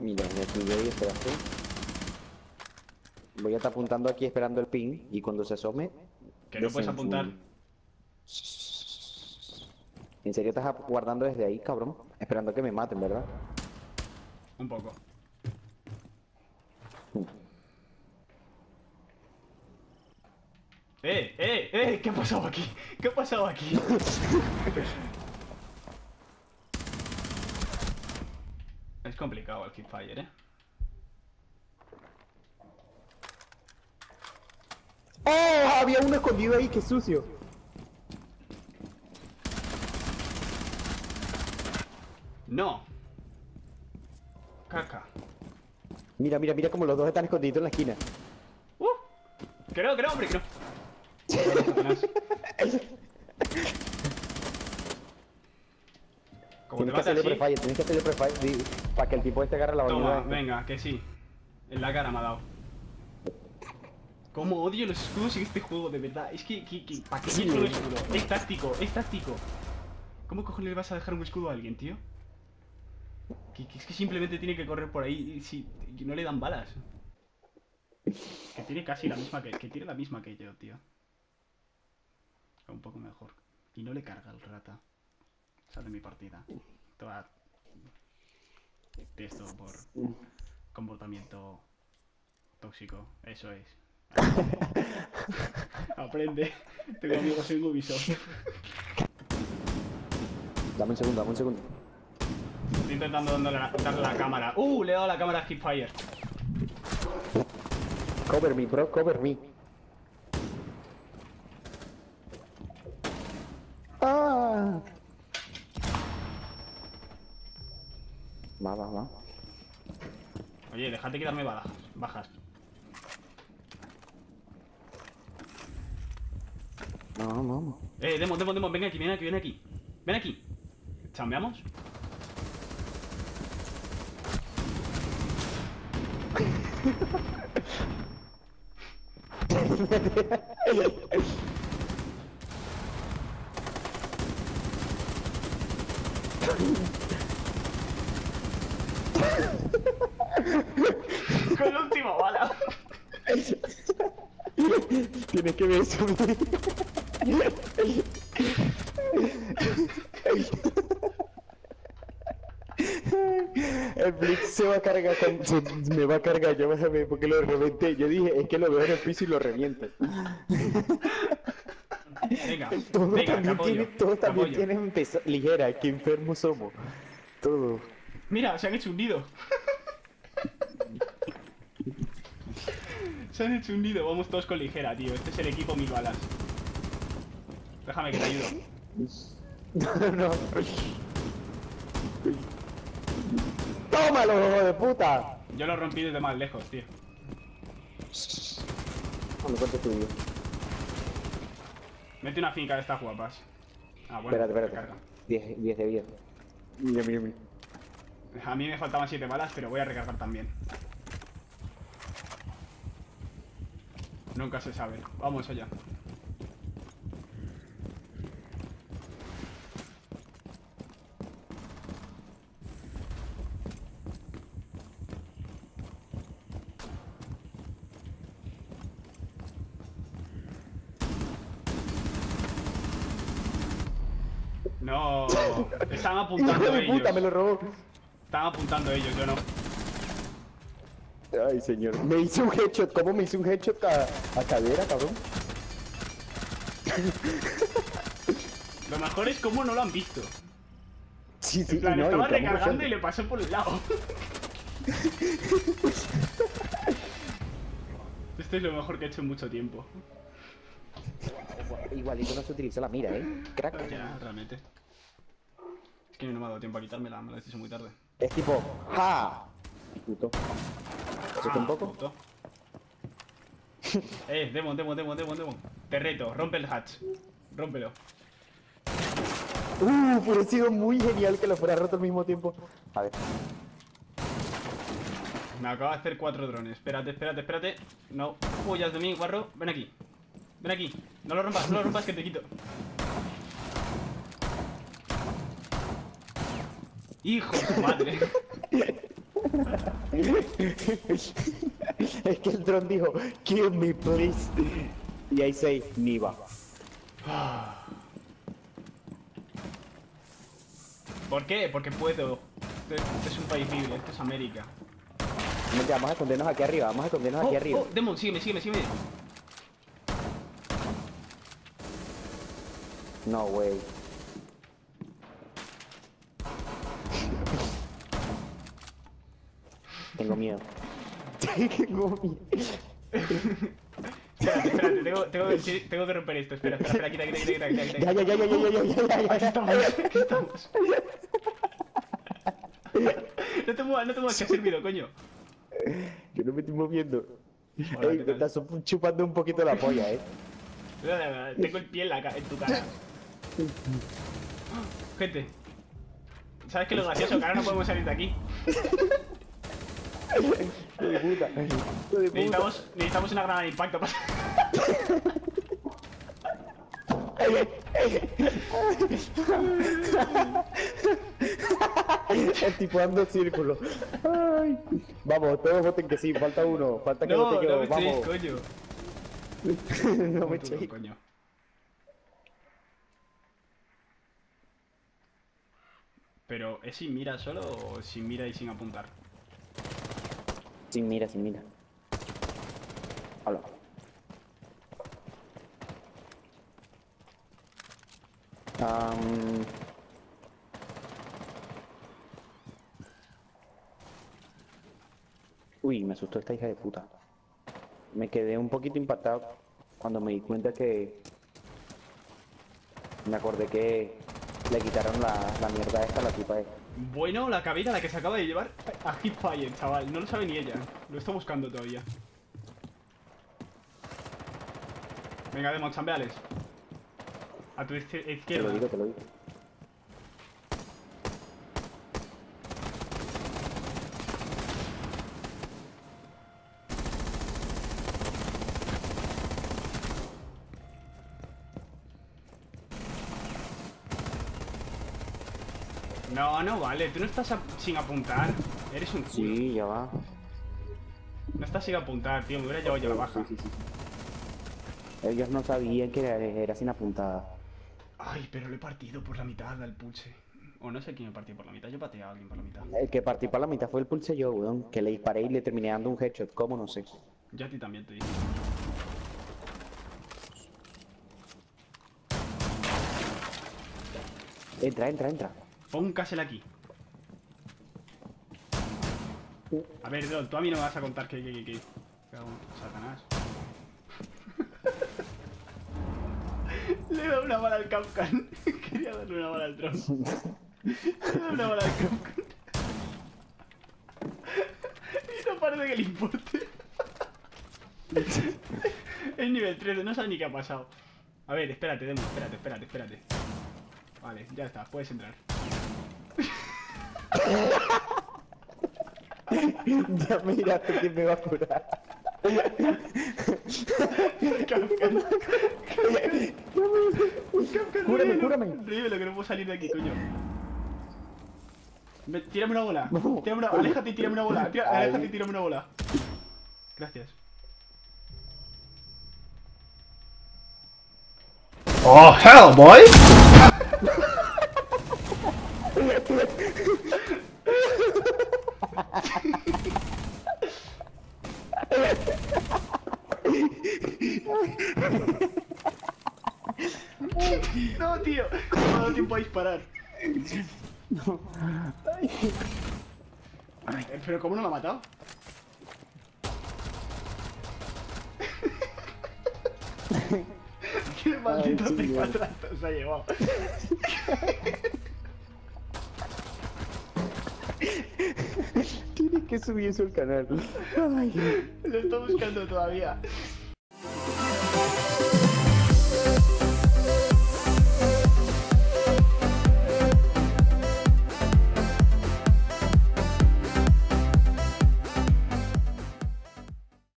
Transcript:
Mira, me estuve ahí, espérate. Voy a estar apuntando aquí esperando el ping y cuando se asome... Que no puedes apuntar. ¿En serio estás guardando desde ahí, cabrón? Esperando que me maten, ¿verdad? Un poco. ¿Qué ha pasado aquí? ¿Qué ha pasado aquí? Es complicado el Keepfire, ¿eh? ¡Oh! Había uno escondido ahí, qué sucio. No. Caca. Mira, mira, mira como los dos están escondidos en la esquina. Que no, hombre, que no. Como te Tienes que vas hacerle así... prefire, tienes que hacerle prefire para que el tipo este agarre la Toma, bañera. venga, que sí. En la cara me ha dado. Cómo odio los escudos en este juego, de verdad. Es que ¿para qué quiero un escudo? Es táctico, es táctico. ¿Cómo cojones le vas a dejar un escudo a alguien, tío? Es que simplemente tiene que correr por ahí y no le dan balas. Que tiene casi la misma que tiene la misma que yo, tío. Un poco mejor. Y no le carga el rata. Sale mi partida. Toda... Esto por comportamiento tóxico. Eso es. Aprende. Tengo amigos en Ubisoft. Dame un segundo, dame un segundo. Estoy intentando darle la cámara. Le he dado la cámara a Keepfire. Cover me, bro, cover me. ¡Ah! Va. Oye, déjate quitarme bajas. No. Demo, ven aquí. Ven aquí. ¿Chambeamos? Con la última bala. Tienes que ver eso. El Blitz se va a cargar me va a cargar, ya vas a ver porque lo reventé. Yo dije, es que lo veo en el piso y lo reviento. Venga, Todos también tienen ligera, qué enfermos somos. Todo. Mira, se han hecho un nido. Se han hecho un nido, vamos todos con ligera, tío. Este es el equipo 1000 balas. Déjame que te ayudo. No. ¡Tómalo, hijo de puta! Yo lo rompí desde más lejos, tío. No me cortes tuyo. Mete una finca de estas guapas. Ah, bueno, Espérate. 10 de vida. Mira. A mí me faltaban 7 balas, pero voy a recargar también. Nunca se sabe. Vamos allá. No, estaban apuntando ¡Hijo de ellos. puta, me lo robó! Estaban apuntando ellos, yo no. Ay, señor. Me hizo un headshot. ¿Cómo me hizo un headshot a cadera, cabrón? Lo mejor es cómo no lo han visto. Sí, En plan, no, estaba estamos recargando fuerte. y le pasó por el lado. Esto es lo mejor que he hecho en mucho tiempo. Igualito no se utiliza la mira, crack. Ya, realmente. Es que no me ha dado tiempo a quitármela, me la he hecho muy tarde. Es tipo, ¡ja! Puto. ¿Asusta un poco? Puto. Demon. Te reto, rompe el hatch. Rómpelo. Hubiera sido muy genial que lo fuera roto al mismo tiempo. A ver. Me acaba de hacer 4 drones. Espérate. No huyas de mí, guarro. Ven aquí. No lo rompas que te quito. Hijo de tu madre. Es que el dron dijo, kill me please. Y ahí say, Niva. ¿Por qué? Porque puedo. Este es un país libre, esto es América. Vamos a escondernos aquí arriba, vamos a escondernos aquí arriba. Demon, sígueme. No, wey. Tengo miedo. Tengo miedo. Espérate, tengo que romper esto. Espera, quita. Ya. Aquí estamos. No te muevas, que ha servido, coño. Yo no me estoy moviendo. Hola, Ey, ¿qué me tal? estás chupando un poquito la polla, Tengo el pie en tu cara. Gente, ¿sabes qué es lo gracioso? Que ahora no podemos salir de aquí. Hijo de puta. Necesitamos una granada de impacto para... El tipo dando círculos. Ay. Vamos, todos voten que sí, falta uno. Falta que vote yo, No me echéis, vamos. coño. No me Tú, echéis. coño. Pero, ¿es sin mira solo o sin mira y sin apuntar? Sin mira. Hola. Uy, me asustó esta hija de puta. Me quedé un poquito impactado cuando me di cuenta que... Me acordé que le quitaron la mierda esta a la tipa esta. Bueno, la cabina la que se acaba de llevar a Hipfire, chaval. No lo sabe ni ella. Lo está buscando todavía. Venga, Demon, chambeales. A tu Te izquierda. lo digo. No vale. Tú no estás sin apuntar. Eres un culo. Sí, ya va. No estás sin apuntar, tío. Me hubiera llevado yo la baja. Sí. Ellos no sabían que era sin apuntada. Ay, pero le he partido por la mitad al pulse. O no sé quién me partió por la mitad. Yo pateé a alguien por la mitad. El que partí para la mitad fue el pulse yo, weón. Que le disparé y le terminé dando un headshot. ¿Cómo? No sé. Yo a ti también te digo. Entra. Pon un castle aquí. A ver, Don, tú a mí no me vas a contar que... Cago en Satanás. Le he dado una bala al Capcan. Quería darle una bala al dron. Le he dado una bala al Capcan. Y no parece que le importe. Es nivel 13, no sabe ni qué ha pasado. A ver, espérate, Demo, espérate. Vale, ya está, puedes entrar. Ya miraste quién me va a curar. Capcan. Cúrame. Revive, que no puedo salir de aquí, coño. Tírame una bola. No. Aléjate y tírame una bola. Aléjate y tírame una bola. Gracias. Oh, hell, boy! No, tío. No me ha dado tiempo a disparar. Pero ¿cómo no me ha matado? Qué maldito sí, pipatrato se ha llevado. Tienes que subir eso al canal. Ay. Lo estoy buscando todavía.